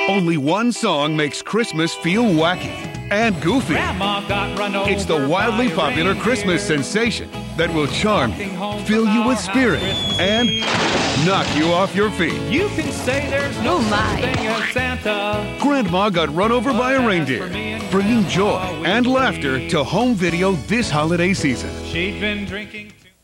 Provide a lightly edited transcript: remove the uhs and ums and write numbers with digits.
Only one song makes Christmas feel wacky and goofy. Grandma got run over It's the wildly by a popular reindeer. Christmas sensation that will charm you, fill you with spirit, and knock you off your feet. You can say there's no Oh, my. such thing as Santa. Grandma got run over by a reindeer, bringing joy and laughter to home video this holiday season. She'd been drinking